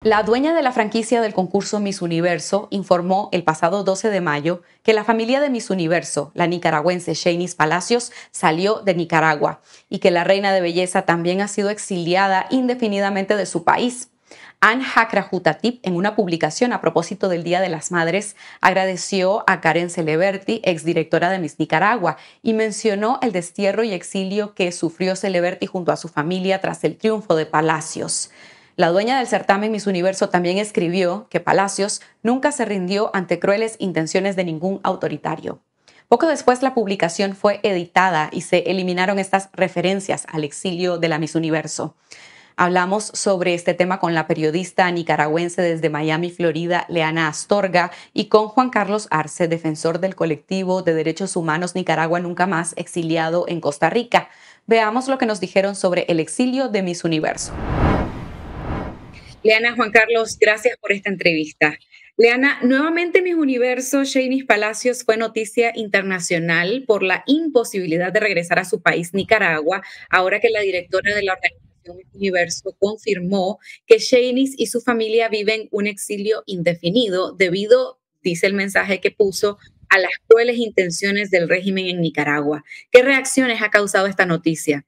La dueña de la franquicia del concurso Miss Universo informó el pasado 12 de mayo que la familia de Miss Universo, la nicaragüense Shanice Palacios, salió de Nicaragua y que la reina de belleza también ha sido exiliada indefinidamente de su país. Anne Hakrahutatip, en una publicación a propósito del Día de las Madres, agradeció a Karen Celeberti, exdirectora de Miss Nicaragua, y mencionó el destierro y exilio que sufrió Celeberti junto a su familia tras el triunfo de Palacios. La dueña del certamen Miss Universo también escribió que Palacios nunca se rindió ante crueles intenciones de ningún autoritario. Poco después la publicación fue editada y se eliminaron estas referencias al exilio de la Miss Universo. Hablamos sobre este tema con la periodista nicaragüense desde Miami, Florida, Leana Astorga, y con Juan Carlos Arce, defensor del colectivo de derechos humanos Nicaragua Nunca Más, exiliado en Costa Rica. Veamos lo que nos dijeron sobre el exilio de Miss Universo. Leana, Juan Carlos, gracias por esta entrevista. Leana, nuevamente Miss Universo, Shanice Palacios, fue noticia internacional por la imposibilidad de regresar a su país, Nicaragua, ahora que la directora de la organización Miss Universo confirmó que Shanice y su familia viven un exilio indefinido debido, dice el mensaje que puso, a las crueles intenciones del régimen en Nicaragua. ¿Qué reacciones ha causado esta noticia?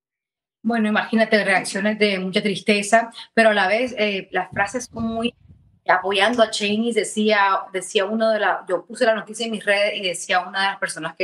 Bueno, imagínate reacciones de mucha tristeza, pero a la vez las frases son muy apoyando a Cheney. Decía uno de la, yo puse la noticia en mis redes y decía una de las personas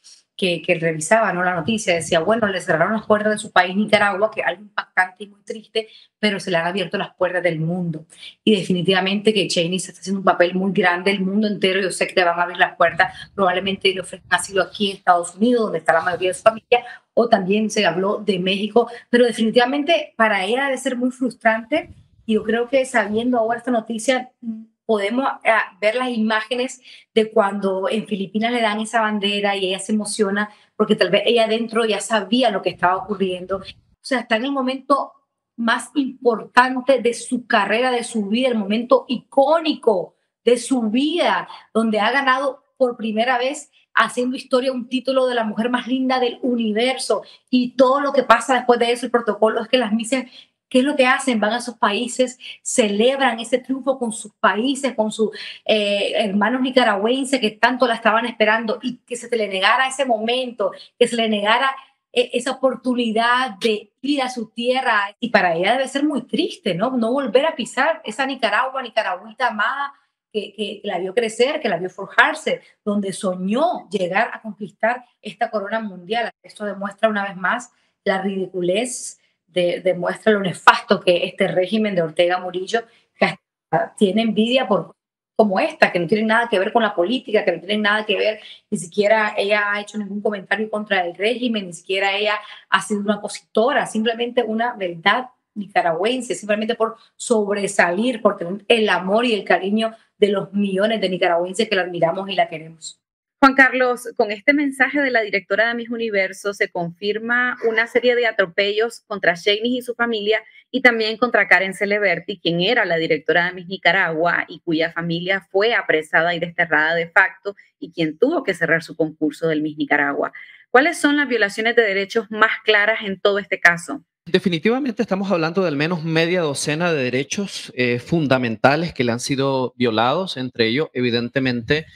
que revisaba, ¿no?, la noticia, decía, bueno, le cerraron las puertas de su país, Nicaragua, que es algo impactante y muy triste, pero se le han abierto las puertas del mundo. Y definitivamente que Cheney se está haciendo un papel muy grande, el mundo entero, yo sé que le van a abrir las puertas, probablemente le ofrezcan asilo aquí en Estados Unidos, donde está la mayoría de su familia, o también se habló de México, pero definitivamente para ella debe ser muy frustrante. Y yo creo que sabiendo ahora esta noticia, podemos ver las imágenes de cuando en Filipinas le dan esa bandera y ella se emociona porque tal vez ella adentro ya sabía lo que estaba ocurriendo. O sea, está en el momento más importante de su carrera, de su vida, el momento icónico de su vida, donde ha ganado por primera vez haciendo historia un título de la mujer más linda del universo, y todo lo que pasa después de eso, el protocolo es que las misas, ¿qué es lo que hacen? Van a sus países, celebran ese triunfo con sus países, con sus hermanos nicaragüenses que tanto la estaban esperando, y que se le negara ese momento, que se le negara esa oportunidad de ir a su tierra. Y para ella debe ser muy triste, ¿no? No volver a pisar esa Nicaragua, nicaragüita amada, que la vio crecer, que la vio forjarse, donde soñó llegar a conquistar esta corona mundial. Esto demuestra una vez más la ridiculez, demuestra lo nefasto que este régimen de Ortega Murillo, que hasta tiene envidia por como esta, que no tienen nada que ver con la política, que no tienen nada que ver, ni siquiera ella ha hecho ningún comentario contra el régimen, ni siquiera ella ha sido una opositora, simplemente una verdad nicaragüense, simplemente por sobresalir, por tener el amor y el cariño de los millones de nicaragüenses que la admiramos y la queremos. Juan Carlos, con este mensaje de la directora de Miss Universo se confirma una serie de atropellos contra Shanice y su familia y también contra Karen Celeberti, quien era la directora de Miss Nicaragua y cuya familia fue apresada y desterrada de facto y quien tuvo que cerrar su concurso del Miss Nicaragua. ¿Cuáles son las violaciones de derechos más claras en todo este caso? Definitivamente estamos hablando de al menos media docena de derechos fundamentales que le han sido violados, entre ellos, evidentemente,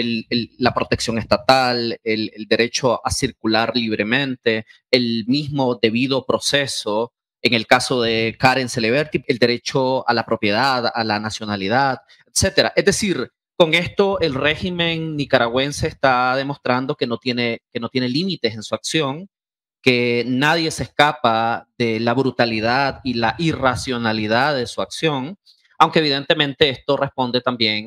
la protección estatal, el derecho a circular libremente, el mismo debido proceso. En el caso de Karen Celeberti, el derecho a la propiedad, a la nacionalidad, etcétera. Es decir, con esto el régimen nicaragüense está demostrando que no tiene límites en su acción, que nadie se escapa de la brutalidad y la irracionalidad de su acción, aunque evidentemente esto responde también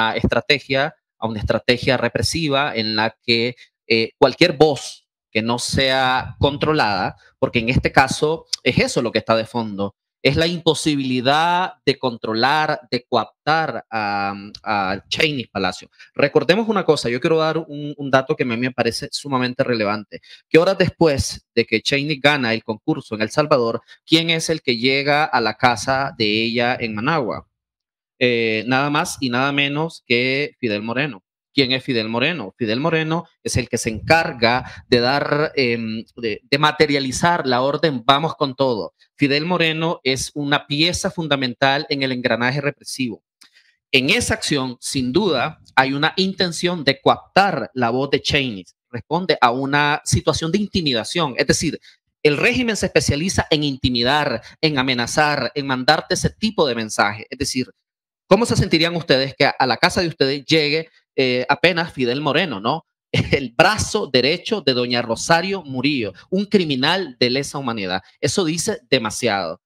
a una estrategia represiva en la que cualquier voz que no sea controlada, porque en este caso es eso lo que está de fondo, es la imposibilidad de controlar, de coaptar a Cheney Palacio. Recordemos una cosa, yo quiero dar un dato que a mí me parece sumamente relevante, que horas después de que Cheney gana el concurso en El Salvador, ¿quién es el que llega a la casa de ella en Managua? Nada más y nada menos que Fidel Moreno. ¿Quién es Fidel Moreno? Fidel Moreno es el que se encarga de dar, de materializar la orden vamos con todo. Fidel Moreno es una pieza fundamental en el engranaje represivo. En esa acción, sin duda, hay una intención de coaptar la voz de Cheney. Responde a una situación de intimidación. Es decir, el régimen se especializa en intimidar, en amenazar, en mandarte ese tipo de mensaje. Es decir, ¿cómo se sentirían ustedes que a la casa de ustedes llegue apenas Fidel Moreno, ¿no? El brazo derecho de doña Rosario Murillo, un criminal de lesa humanidad. Eso dice demasiado.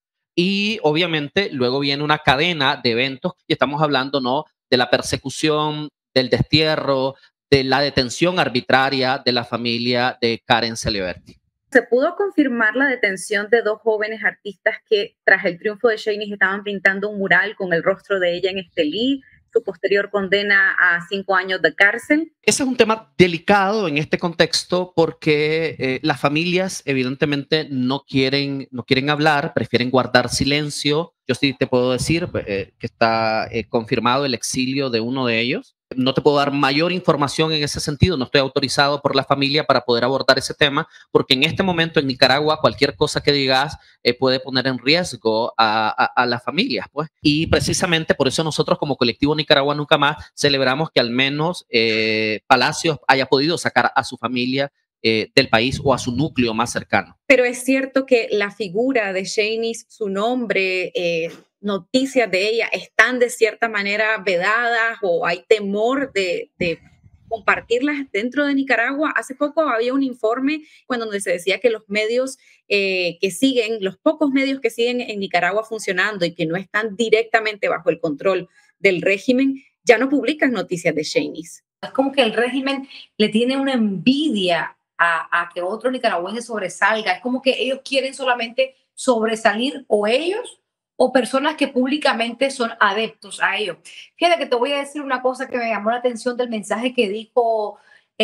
Y obviamente luego viene una cadena de eventos y estamos hablando, ¿no? De la persecución, del destierro, de la detención arbitraria de la familia de Karen Celeberti. ¿Se pudo confirmar la detención de dos jóvenes artistas que tras el triunfo de Cheney estaban pintando un mural con el rostro de ella en Estelí? Su posterior condena a 5 años de cárcel. Ese es un tema delicado en este contexto porque las familias evidentemente no quieren hablar, prefieren guardar silencio. Yo sí te puedo decir que está confirmado el exilio de uno de ellos. No te puedo dar mayor información en ese sentido, no estoy autorizado por la familia para poder abordar ese tema, porque en este momento en Nicaragua cualquier cosa que digas puede poner en riesgo a las familias, pues. Y precisamente por eso nosotros como colectivo Nicaragua Nunca Más celebramos que al menos Palacios haya podido sacar a su familia del país o a su núcleo más cercano. Pero es cierto que la figura de Cheney, su nombre, noticias de ella están de cierta manera vedadas o hay temor de compartirlas dentro de Nicaragua. Hace poco había un informe donde se decía que los medios que siguen, los pocos medios que siguen en Nicaragua funcionando y que no están directamente bajo el control del régimen, ya no publican noticias de Cheney. Es como que el régimen le tiene una envidia a que otro nicaragüense sobresalga. Es como que ellos quieren solamente sobresalir o ellos o personas que públicamente son adeptos a ellos. Fíjate que te voy a decir una cosa que me llamó la atención del mensaje que dijo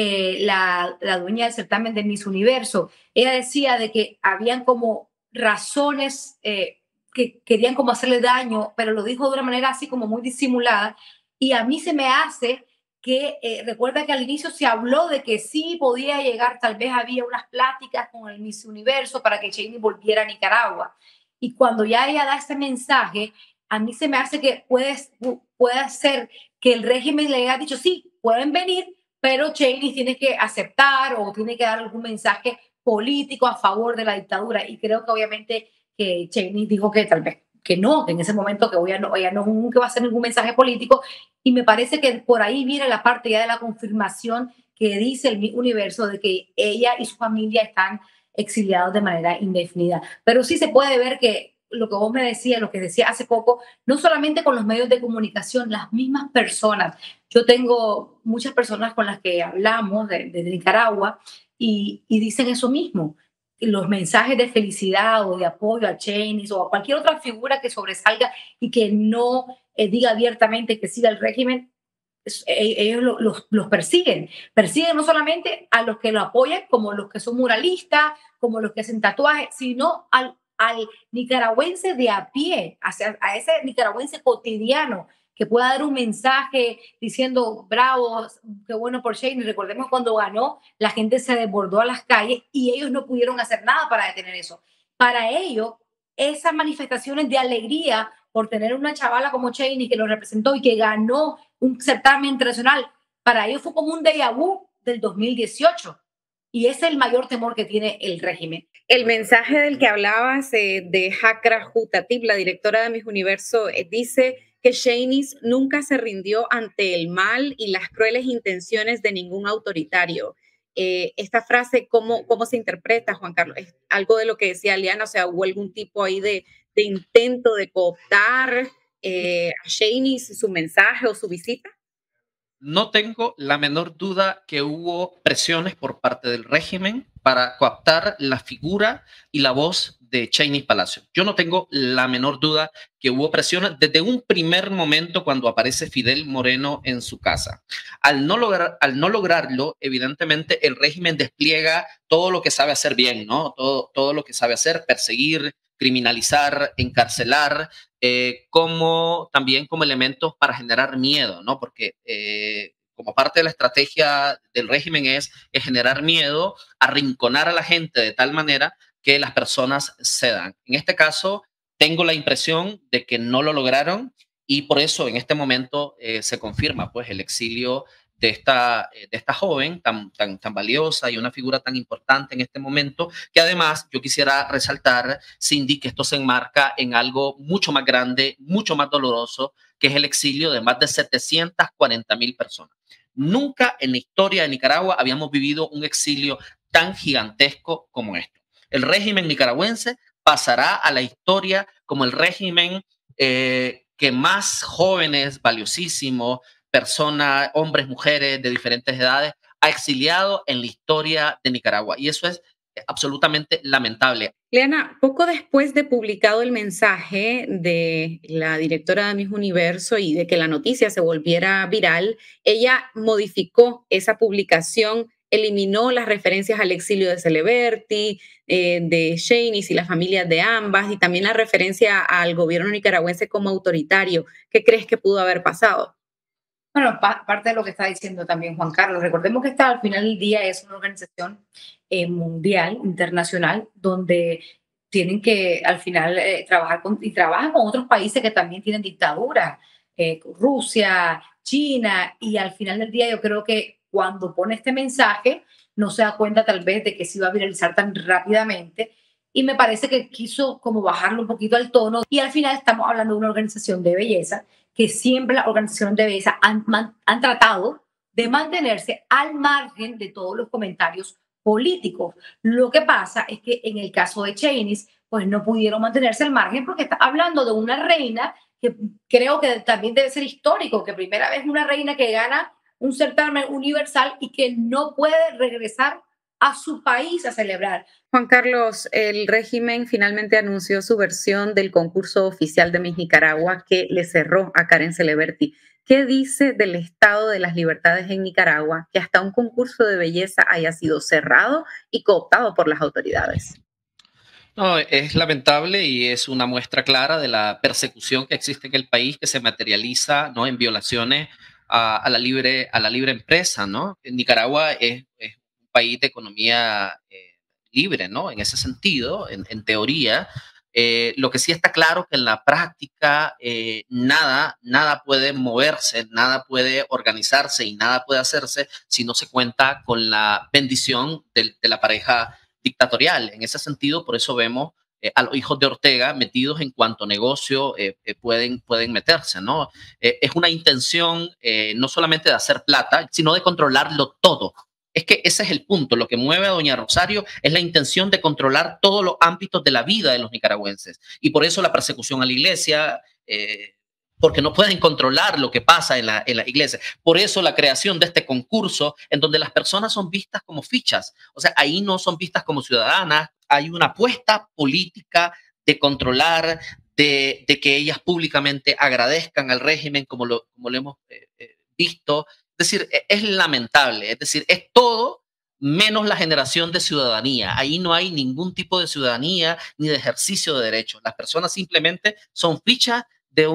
la dueña del certamen de Miss Universo. Ella decía de que habían como razones que querían como hacerle daño, pero lo dijo de una manera así como muy disimulada. Y a mí se me hace que recuerda que al inicio se habló de que sí podía llegar, tal vez había unas pláticas con el Miss Universo para que Cheney volviera a Nicaragua. Y cuando ya ella da ese mensaje, a mí se me hace que puede ser que el régimen le haya dicho, sí, pueden venir, pero Cheney tiene que aceptar o tiene que dar algún mensaje político a favor de la dictadura. Y creo que obviamente que Cheney dijo que tal vez que no, que en ese momento que ella no nunca va a hacer ningún mensaje político. Y me parece que por ahí viene la parte ya de la confirmación que dice el Universo de que ella y su familia están exiliados de manera indefinida. Pero sí se puede ver que lo que vos me decías, lo que decía hace poco, no solamente con los medios de comunicación, las mismas personas. Yo tengo muchas personas con las que hablamos de Nicaragua y dicen eso mismo. Los mensajes de felicidad o de apoyo a Cheney o a cualquier otra figura que sobresalga y que no diga abiertamente que siga el régimen, ellos los persiguen. Persiguen no solamente a los que lo apoyan, como los que son muralistas, como los que hacen tatuajes, sino al nicaragüense de a pie, a ese nicaragüense cotidiano que pueda dar un mensaje diciendo bravo, qué bueno por Cheney. Recordemos cuando ganó, la gente se desbordó a las calles y ellos no pudieron hacer nada para detener eso. Para ellos, esas manifestaciones de alegría por tener una chavala como Cheney que lo representó y que ganó un certamen internacional, para ellos fue como un déjà vu del 2018. Y ese es el mayor temor que tiene el régimen. El mensaje del que hablabas de Hakra Hutatip, la directora de Miss Universo, dice que Cheney nunca se rindió ante el mal y las crueles intenciones de ningún autoritario. Esta frase, ¿cómo se interpreta, Juan Carlos? ¿Es algo de lo que decía Liana? O sea, ¿hubo algún tipo ahí de intento de cooptar a Cheney, su mensaje o su visita? No tengo la menor duda que hubo presiones por parte del régimen para coaptar la figura y la voz de Cheney Palacios. Yo no tengo la menor duda que hubo presiones desde un primer momento cuando aparece Fidel Moreno en su casa. Al no lograrlo, evidentemente el régimen despliega todo lo que sabe hacer bien, ¿no? Todo lo que sabe hacer, perseguir, criminalizar, encarcelar, también como elementos para generar miedo, ¿no? Porque como parte de la estrategia del régimen es generar miedo, arrinconar a la gente de tal manera que las personas cedan. En este caso, tengo la impresión de que no lo lograron y por eso en este momento se confirma pues, el exilio de esta joven tan valiosa y una figura tan importante en este momento, que además yo quisiera resaltar, Cindy, que esto se enmarca en algo mucho más grande, mucho más doloroso, que es el exilio de más de 740,000 personas. Nunca en la historia de Nicaragua habíamos vivido un exilio tan gigantesco como este. El régimen nicaragüense pasará a la historia como el régimen que más jóvenes, valiosísimos, personas, hombres, mujeres de diferentes edades, ha exiliado en la historia de Nicaragua. Y eso es absolutamente lamentable. Leana, poco después de publicado el mensaje de la directora de Miss Universo y de que la noticia se volviera viral, ella modificó esa publicación, eliminó las referencias al exilio de Celeberti, de Shanice y las familias de ambas, y también la referencia al gobierno nicaragüense como autoritario. ¿Qué crees que pudo haber pasado? Bueno, parte de lo que está diciendo también Juan Carlos, recordemos que esta al final del día es una organización mundial, internacional, donde tienen que al final trabajan con otros países que también tienen dictadura, Rusia, China, y al final del día yo creo que cuando pone este mensaje no se da cuenta tal vez de que se iba a viralizar tan rápidamente y me parece que quiso como bajarlo un poquito al tono y al final estamos hablando de una organización de belleza que siempre las organizaciones de belleza han tratado de mantenerse al margen de todos los comentarios políticos. Lo que pasa es que en el caso de Chainis, pues no pudieron mantenerse al margen porque está hablando de una reina que creo que también debe ser histórico, que primera vez una reina que gana un certamen universal y que no puede regresar a su país a celebrar. Juan Carlos, el régimen finalmente anunció su versión del concurso oficial de Miss Nicaragua que le cerró a Karen Celeberti. ¿Qué dice del estado de las libertades en Nicaragua que hasta un concurso de belleza haya sido cerrado y cooptado por las autoridades? No, es lamentable y es una muestra clara de la persecución que existe en el país que se materializa, ¿no?, en violaciones a la libre empresa, ¿no? Nicaragua es un país de economía libre, ¿no? En ese sentido, en teoría. Lo que sí está claro que en la práctica nada puede moverse, nada puede organizarse y nada puede hacerse si no se cuenta con la bendición de la pareja dictatorial. En ese sentido, por eso vemos a los hijos de Ortega metidos en cuanto negocio pueden meterse, ¿no? Es una intención no solamente de hacer plata, sino de controlarlo todo. Es que ese es el punto. Lo que mueve a doña Rosario es la intención de controlar todos los ámbitos de la vida de los nicaragüenses. Y por eso la persecución a la iglesia, porque no pueden controlar lo que pasa en la iglesia. Por eso la creación de este concurso en donde las personas son vistas como fichas. O sea, ahí no son vistas como ciudadanas. Hay una apuesta política de controlar, de que ellas públicamente agradezcan al régimen como lo hemos visto. Es decir, es lamentable. Es decir, es todo menos la generación de ciudadanía. Ahí no hay ningún tipo de ciudadanía ni de ejercicio de derechos. Las personas simplemente son fichas de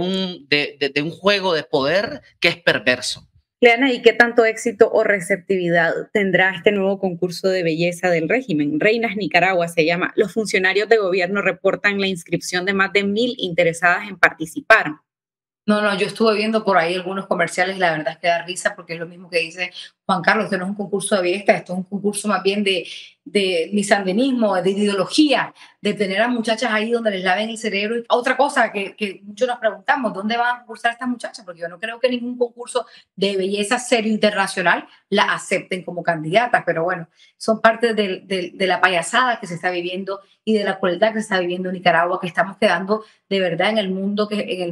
un juego de poder que es perverso. Leana, ¿y qué tanto éxito o receptividad tendrá este nuevo concurso de belleza del régimen? Reinas Nicaragua se llama. Los funcionarios de gobierno reportan la inscripción de más de 1,000 interesadas en participar. No, yo estuve viendo por ahí algunos comerciales y la verdad es que da risa porque es lo mismo que dice Juan Carlos, esto no es un concurso de belleza, esto es un concurso más bien de misandenismo, de ideología, de tener a muchachas ahí donde les laven el cerebro. Y otra cosa que muchos nos preguntamos, ¿dónde van a concursar estas muchachas? Porque yo no creo que ningún concurso de belleza serio internacional la acepten como candidatas, pero bueno, son parte de la payasada que se está viviendo y de la crueldad que se está viviendo en Nicaragua, que estamos quedando de verdad en el mundo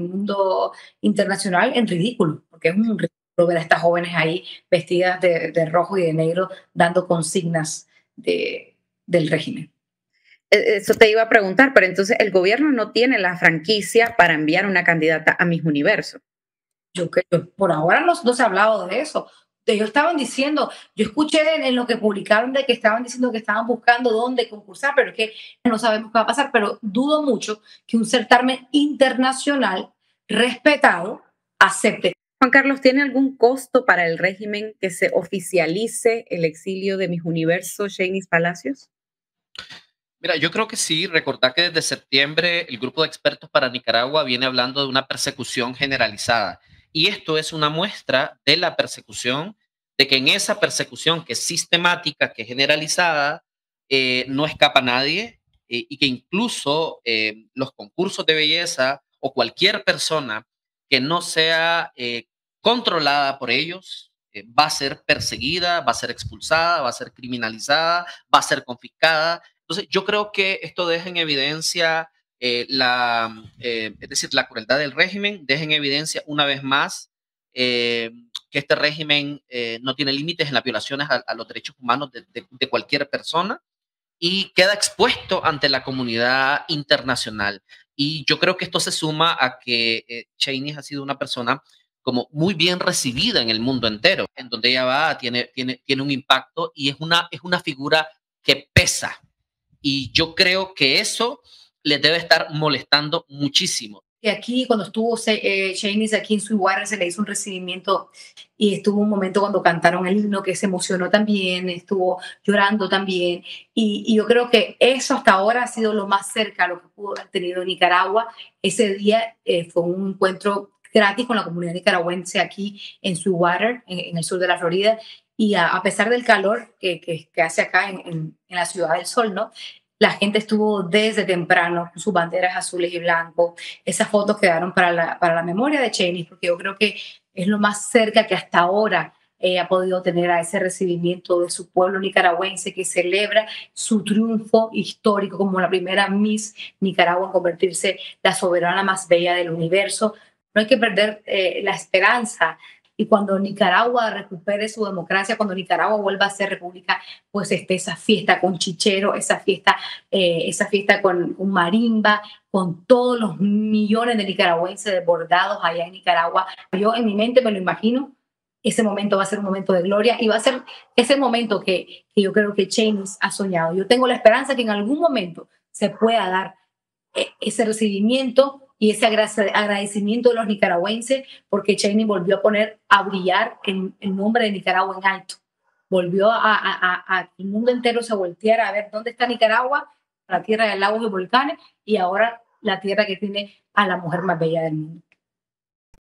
internacional en ridículo, porque es un ridículo ver a estas jóvenes ahí vestidas de rojo y de negro dando consignas del régimen. Eso te iba a preguntar, pero entonces el gobierno no tiene la franquicia para enviar una candidata a Miss Universo. Yo creo, por ahora no se ha hablado de eso. Ellos estaban diciendo, yo escuché en lo que publicaron de que estaban diciendo que estaban buscando dónde concursar, pero es que no sabemos qué va a pasar, pero dudo mucho que un certamen internacional respetado acepte Juan Carlos, ¿tiene algún costo para el régimen que se oficialice el exilio de Miss Universo Shanice Palacios? Mira, yo creo que sí. Recordar que desde septiembre el grupo de expertos para Nicaragua viene hablando de una persecución generalizada. Y esto es una muestra de la persecución, de que en esa persecución que es sistemática, que es generalizada, no escapa nadie, y que incluso los concursos de belleza o cualquier persona que no sea controlada por ellos va a ser perseguida, va a ser expulsada, va a ser criminalizada, va a ser confiscada. Entonces, yo creo que esto deja en evidencia es decir, la crueldad del régimen, deja en evidencia una vez más que este régimen no tiene límites en las violaciones a los derechos humanos de cualquier persona y queda expuesto ante la comunidad internacional. Y yo creo que esto se suma a que Cheney ha sido una persona como muy bien recibida en el mundo entero. En donde ella va, tiene un impacto y es una figura que pesa. Y yo creo que eso les debe estar molestando muchísimo. Y aquí, cuando estuvo Shanice aquí en Sweetwater, se le hizo un recibimiento y estuvo un momento cuando cantaron el himno que se emocionó también, estuvo llorando también. Y yo creo que eso hasta ahora ha sido lo más cerca a lo que pudo haber tenido Nicaragua. Ese día fue un encuentro gratis con la comunidad nicaragüense aquí en Sweetwater, en el sur de la Florida. Y a pesar del calor que hace acá en la Ciudad del Sol, ¿no? La gente estuvo desde temprano con sus banderas azules y blancos. Esas fotos quedaron para la memoria de Cheney, porque yo creo que es lo más cerca que hasta ahora ha podido tener a ese recibimiento de su pueblo nicaragüense que celebra su triunfo histórico como la primera Miss Nicaragua en convertirse la soberana más bella del universo. No hay que perder la esperanza y cuando Nicaragua recupere su democracia, cuando Nicaragua vuelva a ser república, pues esté esa fiesta con chichero, esa fiesta con un marimba, con todos los millones de nicaragüenses desbordados allá en Nicaragua. Yo en mi mente me lo imagino, ese momento va a ser un momento de gloria y va a ser ese momento que yo creo que Cheney ha soñado. Yo tengo la esperanza que en algún momento se pueda dar ese recibimiento y ese agradecimiento de los nicaragüenses porque Cheney volvió a poner a brillar el nombre de Nicaragua en alto. Volvió a que el mundo entero se volteara a ver dónde está Nicaragua, la tierra de lagos y volcanes, y ahora la tierra que tiene a la mujer más bella del mundo.